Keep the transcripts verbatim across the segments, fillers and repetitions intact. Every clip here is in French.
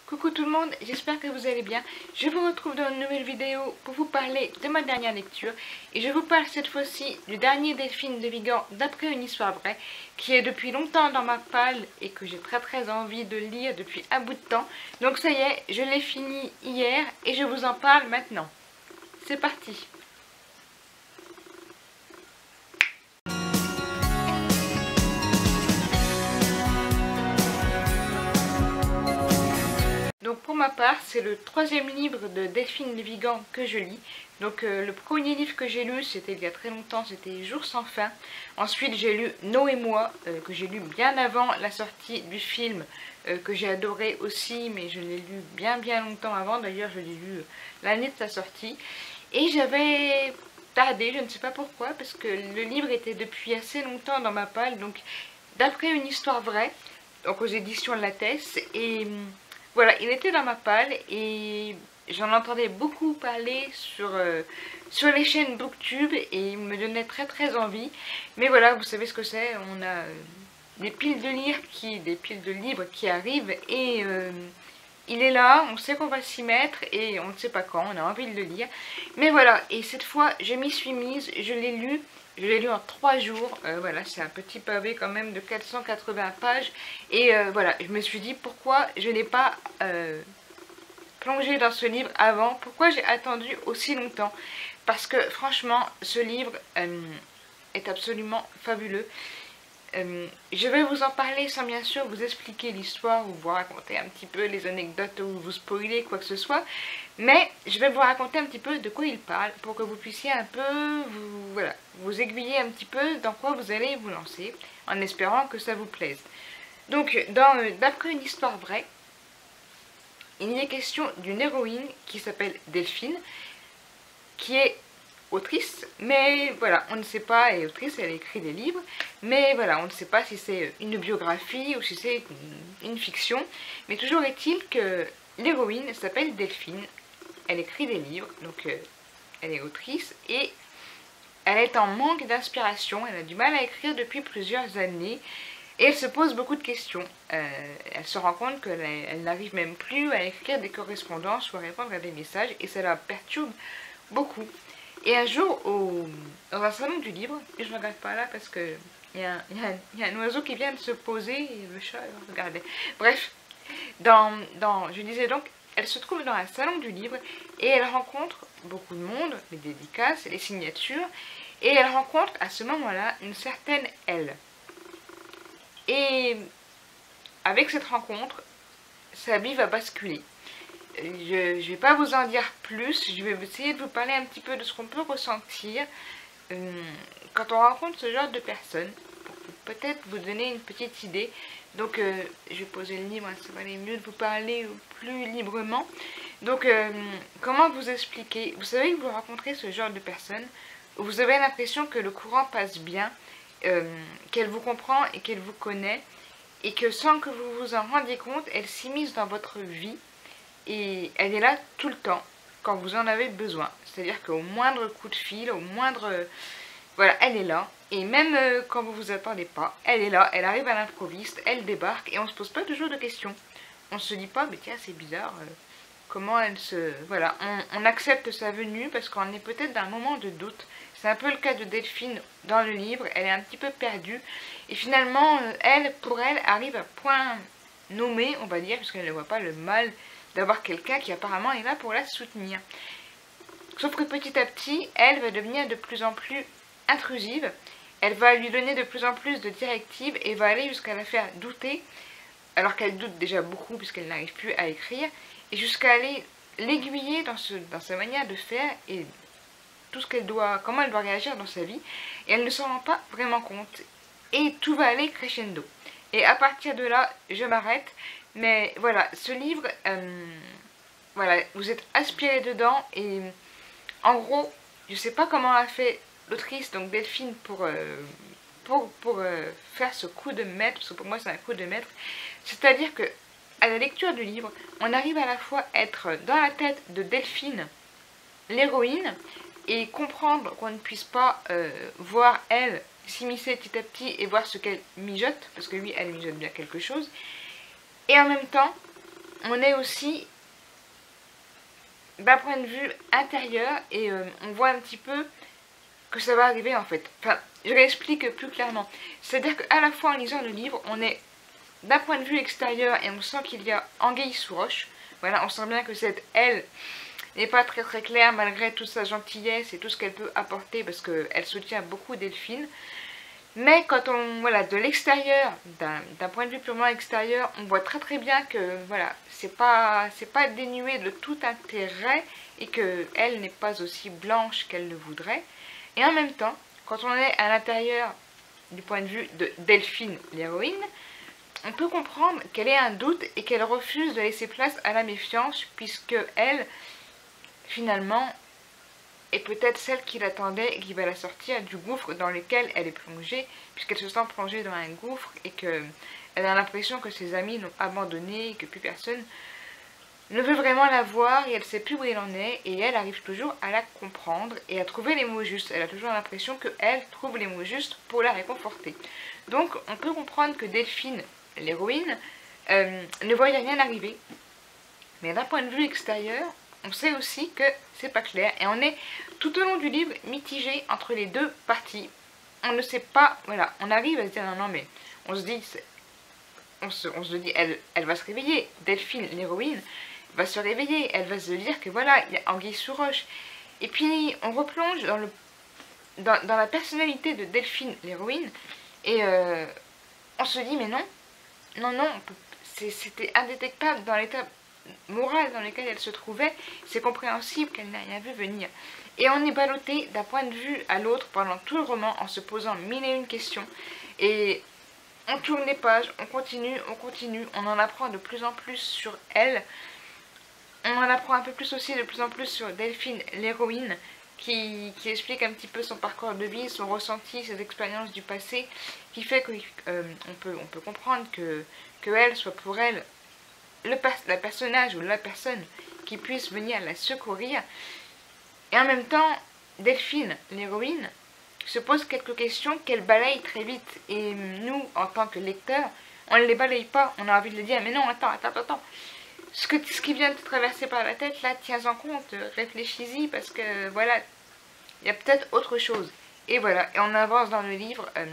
Coucou tout le monde, j'espère que vous allez bien. Je vous retrouve dans une nouvelle vidéo pour vous parler de ma dernière lecture. Et je vous parle cette fois-ci du dernier Delphine de Vigan d'après une histoire vraie, qui est depuis longtemps dans ma palle et que j'ai très très envie de lire depuis un bout de temps. Donc ça y est, je l'ai fini hier et je vous en parle maintenant. C'est parti! Donc pour ma part, c'est le troisième livre de Delphine de Vigan que je lis. Donc euh, le premier livre que j'ai lu, c'était il y a très longtemps, c'était Jours sans fin. Ensuite j'ai lu No et moi, euh, que j'ai lu bien avant la sortie du film, euh, que j'ai adoré aussi, mais je l'ai lu bien bien longtemps avant. D'ailleurs je l'ai lu l'année de sa sortie. Et j'avais tardé, je ne sais pas pourquoi, parce que le livre était depuis assez longtemps dans ma palle. Donc d'après une histoire vraie, donc aux éditions Lattès, et... voilà, il était dans ma palle et j'en entendais beaucoup parler sur, euh, sur les chaînes Booktube et il me donnait très très envie. Mais voilà, vous savez ce que c'est, on a euh, des piles de livres qui, des piles de livres qui arrivent et euh, il est là, on sait qu'on va s'y mettre et on ne sait pas quand, on a envie de le lire. Mais voilà, et cette fois je m'y suis mise, je l'ai lu. Je l'ai lu en trois jours, euh, voilà, c'est un petit pavé quand même de quatre cent quatre-vingts pages. Et euh, voilà, je me suis dit pourquoi je n'ai pas euh, plongé dans ce livre avant, pourquoi j'ai attendu aussi longtemps. Parce que franchement, ce livre euh, est absolument fabuleux. Euh, je vais vous en parler sans bien sûr vous expliquer l'histoire ou vous raconter un petit peu les anecdotes ou vous spoiler quoi que ce soit. Mais je vais vous raconter un petit peu de quoi il parle pour que vous puissiez un peu vous, voilà, vous aiguiller un petit peu dans quoi vous allez vous lancer en espérant que ça vous plaise. Donc d'après une histoire vraie, il y est question d'une héroïne qui s'appelle Delphine, qui est autrice, mais voilà, on ne sait pas, elle est autrice, elle écrit des livres, mais voilà, on ne sait pas si c'est une biographie ou si c'est une, une fiction, mais toujours est-il que l'héroïne s'appelle Delphine, elle écrit des livres, donc euh, elle est autrice, et elle est en manque d'inspiration, elle a du mal à écrire depuis plusieurs années, et elle se pose beaucoup de questions, euh, elle se rend compte qu'elle n'arrive même plus à écrire des correspondances ou à répondre à des messages, et ça la perturbe beaucoup. Et un jour, au, dans un salon du livre, et je ne regarde pas là parce que il y, y, y a un oiseau qui vient de se poser et le chat regardez. Bref, dans, dans, je disais donc, elle se trouve dans un salon du livre et elle rencontre beaucoup de monde, les dédicaces, les signatures, et elle rencontre à ce moment-là une certaine Elle. Et avec cette rencontre, sa vie va basculer. Je ne vais pas vous en dire plus, je vais essayer de vous parler un petit peu de ce qu'on peut ressentir euh, quand on rencontre ce genre de personnes, pour peut-être vous donner une petite idée. Donc euh, je vais poser le livre, ça va aller mieux de vous parler plus librement. Donc euh, comment vous expliquer? Vous savez que vous rencontrez ce genre de personnes, où vous avez l'impression que le courant passe bien, euh, qu'elle vous comprend et qu'elle vous connaît, et que sans que vous vous en rendiez compte, elle s'immisce dans votre vie. Et elle est là tout le temps, quand vous en avez besoin. C'est-à-dire qu'au moindre coup de fil, au moindre... voilà, elle est là. Et même euh, quand vous vous attendez pas, elle est là, elle arrive à l'improviste, elle débarque et on se pose pas toujours de questions. On se dit pas, mais tiens, c'est bizarre, euh, comment elle se... Voilà, on, on accepte sa venue parce qu'on est peut-être dans un moment de doute. C'est un peu le cas de Delphine dans le livre, elle est un petit peu perdue. Et finalement, euh, elle, pour elle, arrive à point nommé, on va dire, parce qu'elle ne voit pas le mal d'avoir quelqu'un qui apparemment est là pour la soutenir. Sauf que petit à petit, elle va devenir de plus en plus intrusive, elle va lui donner de plus en plus de directives et va aller jusqu'à la faire douter, alors qu'elle doute déjà beaucoup puisqu'elle n'arrive plus à écrire, et jusqu'à aller l'aiguiller dans, ce, dans sa manière de faire et tout ce qu'elle doit, comment elle doit réagir dans sa vie, et elle ne s'en rend pas vraiment compte. Et tout va aller crescendo. Et à partir de là, je m'arrête. Mais voilà, ce livre, euh, voilà, vous êtes aspiré dedans et en gros, je sais pas comment a fait l'autrice, donc Delphine, pour, euh, pour, pour euh, faire ce coup de maître, parce que pour moi c'est un coup de maître. C'est-à-dire que à la lecture du livre, on arrive à la fois être dans la tête de Delphine, l'héroïne, et comprendre qu'on ne puisse pas euh, voir elle s'immiscer petit à petit et voir ce qu'elle mijote, parce que oui, elle mijote bien quelque chose. Et en même temps, on est aussi d'un point de vue intérieur et euh, on voit un petit peu que ça va arriver en fait. Enfin, je réexplique plus clairement. C'est-à-dire qu'à la fois en lisant le livre, on est d'un point de vue extérieur et on sent qu'il y a anguille sous roche. Voilà, on sent bien que cette elle n'est pas très très claire malgré toute sa gentillesse et tout ce qu'elle peut apporter parce qu'elle soutient beaucoup Delphine. Mais quand on, voilà, de l'extérieur, d'un point de vue purement extérieur, on voit très très bien que, voilà, c'est pas, c'est pas dénué de tout intérêt et qu'elle n'est pas aussi blanche qu'elle le voudrait. Et en même temps, quand on est à l'intérieur du point de vue de Delphine, l'héroïne, on peut comprendre qu'elle ait un doute et qu'elle refuse de laisser place à la méfiance puisque elle, finalement, est peut-être celle qui l'attendait et qui va la sortir du gouffre dans lequel elle est plongée, puisqu'elle se sent plongée dans un gouffre et qu'elle a l'impression que ses amis l'ont abandonnée et que plus personne ne veut vraiment la voir et elle ne sait plus où elle en est et elle arrive toujours à la comprendre et à trouver les mots justes. Elle a toujours l'impression qu'elle trouve les mots justes pour la réconforter. Donc on peut comprendre que Delphine, l'héroïne, euh, ne voyait rien arriver, mais d'un point de vue extérieur, on sait aussi que c'est pas clair et on est tout au long du livre mitigé entre les deux parties. On ne sait pas, voilà, on arrive à se dire non, non, mais on se dit, on se, on se dit, elle, elle va se réveiller. Delphine, l'héroïne, va se réveiller. Elle va se dire que voilà, il y a anguille sous roche. Et puis on replonge dans le, dans, dans la personnalité de Delphine, l'héroïne, et euh, on se dit mais non, non, non, c'était indétectable dans l'état morale dans lequel elle se trouvait, c'est compréhensible qu'elle n'ait rien vu venir. Et on est ballotté d'un point de vue à l'autre pendant tout le roman en se posant mille et une questions. Et on tourne les pages, on continue, on continue, on en apprend de plus en plus sur elle. On en apprend un peu plus aussi de plus en plus sur Delphine, l'héroïne, qui, qui explique un petit peu son parcours de vie, son ressenti, ses expériences du passé, qui fait qu'on euh, peut, on peut comprendre que, que elle soit pour elle le la personnage ou la personne qui puisse venir la secourir. Et en même temps, Delphine, l'héroïne, se pose quelques questions qu'elle balaye très vite. Et nous, en tant que lecteurs, on ne les balaye pas. On a envie de le dire, mais non, attends, attends, attends. Ce, que, ce qui vient de te traverser par la tête, là, tiens-en compte, réfléchis-y, parce que, voilà, il y a peut-être autre chose. Et voilà, et on avance dans le livre euh,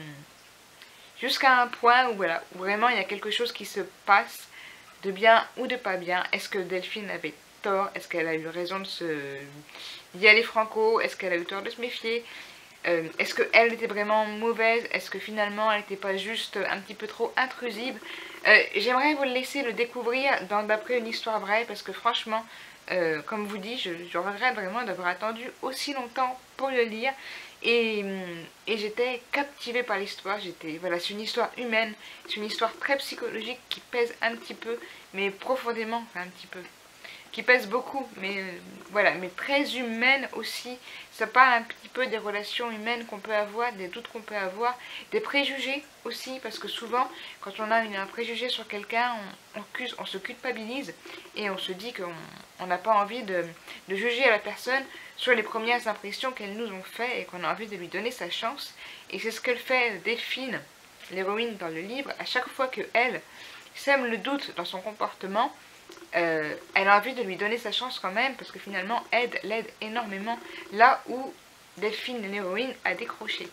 jusqu'à un point où, voilà, où vraiment il y a quelque chose qui se passe, de bien ou de pas bien. Est-ce que Delphine avait tort? Est-ce qu'elle a eu raison de se d'y aller franco? Est-ce qu'elle a eu tort de se méfier? euh, Est-ce qu'elle était vraiment mauvaise? Est-ce que finalement elle n'était pas juste un petit peu trop intrusive? euh, J'aimerais vous le laisser le découvrir d'après une histoire vraie parce que franchement, euh, comme vous dis, je, je regrette vraiment d'avoir attendu aussi longtemps pour le lire. Et, et j'étais captivée par l'histoire. J'étais, voilà, c'est une histoire humaine, c'est une histoire très psychologique qui pèse un petit peu, mais profondément, enfin un petit peu, qui pèse beaucoup, mais euh, voilà, mais très humaine aussi. Ça parle un petit peu des relations humaines qu'on peut avoir, des doutes qu'on peut avoir, des préjugés aussi, parce que souvent, quand on a une, un préjugé sur quelqu'un, on, on, on se culpabilise et on se dit qu'on n'a pas envie de, de juger la personne sur les premières impressions qu'elles nous ont fait et qu'on a envie de lui donner sa chance. Et c'est ce qu'elle fait Delphine, l'héroïne dans le livre, à chaque fois qu'elle sème le doute dans son comportement, euh, elle a envie de lui donner sa chance quand même, parce que finalement, aide l'aide énormément là où Delphine, l'héroïne, a décroché.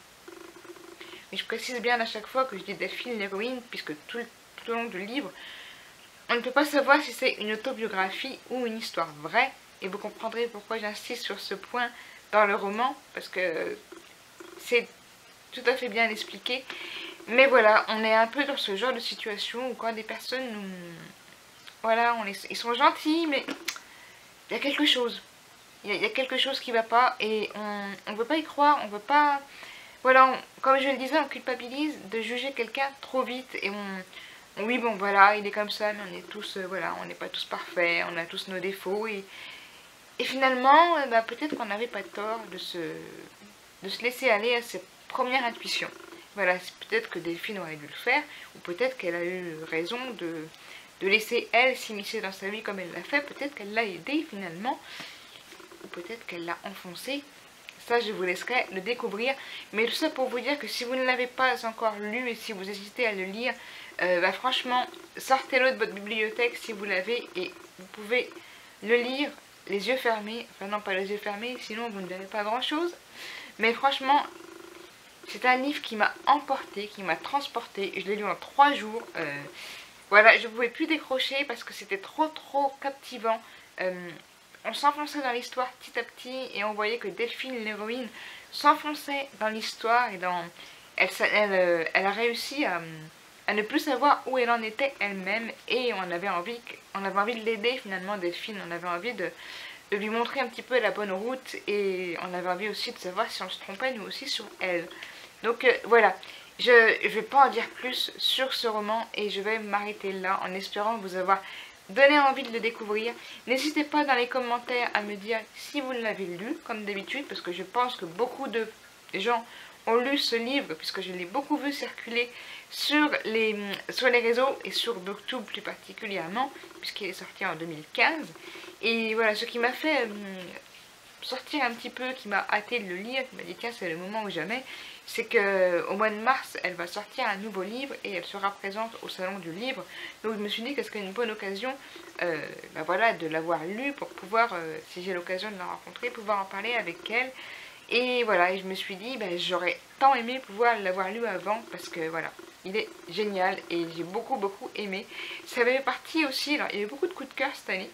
Mais je précise bien à chaque fois que je dis Delphine, l'héroïne, puisque tout, tout au long du livre, on ne peut pas savoir si c'est une autobiographie ou une histoire vraie, et vous comprendrez pourquoi j'insiste sur ce point dans le roman, parce que c'est tout à fait bien expliqué. Mais voilà, on est un peu dans ce genre de situation où quand des personnes nous... Voilà, on est, ils sont gentils, mais il y a quelque chose. Il y, y a quelque chose qui ne va pas et on ne veut pas y croire, on veut pas... Voilà, on, comme je le disais, on culpabilise de juger quelqu'un trop vite et on... Oui, bon, voilà, il est comme ça, mais on est tous... Euh, voilà, on n'est pas tous parfaits, on a tous nos défauts et... Et finalement, euh, bah, peut-être qu'on n'avait pas tort de se, de se laisser aller à ses premières intuitions. Voilà, peut-être que Delphine aurait dû le faire, ou peut-être qu'elle a eu raison de, de laisser elle s'immiscer dans sa vie comme elle l'a fait. Peut-être qu'elle l'a aidé finalement, ou peut-être qu'elle l'a enfoncé ça je vous laisserai le découvrir. Mais tout ça pour vous dire que si vous ne l'avez pas encore lu et si vous hésitez à le lire, euh, bah franchement, sortez-le de votre bibliothèque si vous l'avez et vous pouvez le lire les yeux fermés. Enfin non, pas les yeux fermés, sinon vous ne verrez pas grand-chose. Mais franchement, c'est un livre qui m'a emporté, qui m'a transporté. Je l'ai lu en trois jours. Euh, voilà, je ne pouvais plus décrocher parce que c'était trop trop captivant. Euh, on s'enfonçait dans l'histoire petit à petit et on voyait que Delphine, l'héroïne, s'enfonçait dans l'histoire et dans... Elle, elle, euh, elle a réussi à, à ne plus savoir où elle en était elle-même et on avait envie, on avait envie de l'aider finalement, Delphine. On avait envie de, de lui montrer un petit peu la bonne route et on avait envie aussi de savoir si on se trompait nous aussi sur elle. Donc euh, voilà, je ne vais pas en dire plus sur ce roman et je vais m'arrêter là en espérant vous avoir donné envie de le découvrir. N'hésitez pas dans les commentaires à me dire si vous l'avez lu comme d'habitude parce que je pense que beaucoup de gens ont lu ce livre puisque je l'ai beaucoup vu circuler sur les, sur les réseaux et sur Booktube plus particulièrement puisqu'il est sorti en deux mille quinze. Et voilà, ce qui m'a fait... Euh, sortir un petit peu, qui m'a hâté de le lire, qui m'a dit tiens c'est le moment ou jamais, c'est que au mois de mars elle va sortir un nouveau livre et elle sera présente au salon du livre. Donc je me suis dit que ce serait une bonne occasion euh, bah voilà, de l'avoir lu pour pouvoir, euh, si j'ai l'occasion de la rencontrer, pouvoir en parler avec elle. Et voilà, et je me suis dit bah, j'aurais tant aimé pouvoir l'avoir lu avant parce que voilà, il est génial et j'ai beaucoup beaucoup aimé. Ça avait parti aussi, alors il y avait beaucoup de coups de cœur cette année.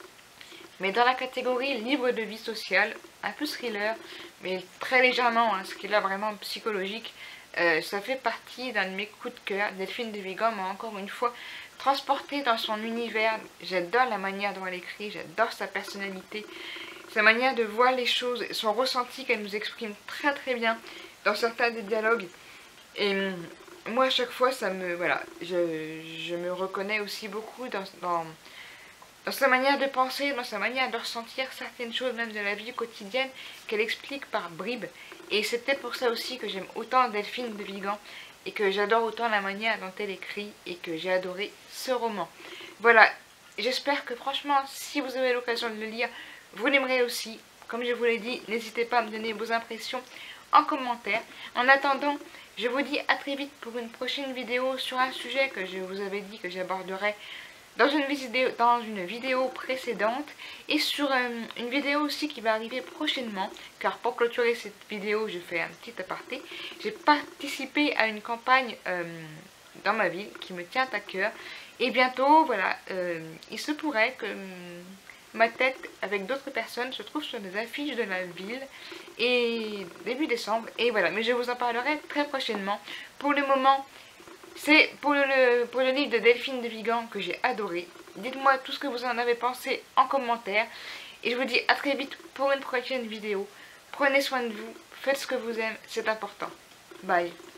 Mais dans la catégorie livre de vie sociale, un peu thriller, mais très légèrement, hein, ce qui est là vraiment psychologique, euh, ça fait partie d'un de mes coups de cœur. Delphine de Vigan m'a encore une fois transportée dans son univers. J'adore la manière dont elle écrit, j'adore sa personnalité, sa manière de voir les choses, son ressenti qu'elle nous exprime très très bien dans certains des dialogues. Et moi à chaque fois, ça me, voilà, je, je me reconnais aussi beaucoup dans... dans Dans sa manière de penser, dans sa manière de ressentir certaines choses même de la vie quotidienne qu'elle explique par bribes. Et c'est peut-être pour ça aussi que j'aime autant Delphine de Vigan et que j'adore autant la manière dont elle écrit et que j'ai adoré ce roman. Voilà, j'espère que franchement, si vous avez l'occasion de le lire, vous l'aimerez aussi. Comme je vous l'ai dit, n'hésitez pas à me donner vos impressions en commentaire. En attendant, je vous dis à très vite pour une prochaine vidéo sur un sujet que je vous avais dit que j'aborderai Dans une, vidéo, dans une vidéo précédente et sur euh, une vidéo aussi qui va arriver prochainement, car pour clôturer cette vidéo je fais un petit aparté. J'ai participé à une campagne euh, dans ma ville qui me tient à cœur et bientôt voilà, euh, il se pourrait que euh, ma tête avec d'autres personnes se trouve sur des affiches de la ville et début décembre et voilà, mais je vous en parlerai très prochainement. Pour le moment, c'est pour le, pour le livre de Delphine de Vigan que j'ai adoré. Dites-moi tout ce que vous en avez pensé en commentaire. Et je vous dis à très vite pour une prochaine vidéo. Prenez soin de vous, faites ce que vous aimez, c'est important. Bye.